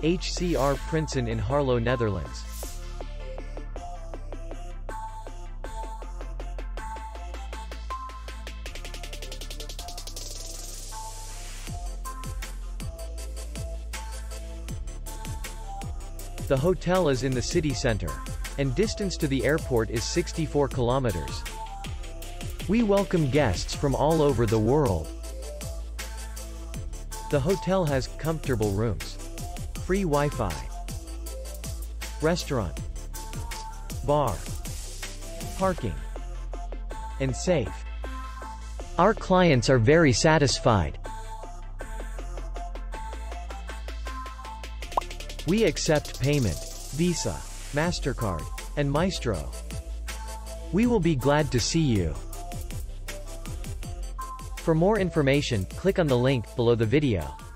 HCR Prinsen in Haarlo, Netherlands. The hotel is in the city center, and distance to the airport is 64 kilometers. We welcome guests from all over the world. The hotel has comfortable rooms, free Wi-Fi, restaurant, bar, parking, and safe. Our clients are very satisfied. We accept payment, Visa, MasterCard, and Maestro. We will be glad to see you. For more information, click on the link below the video.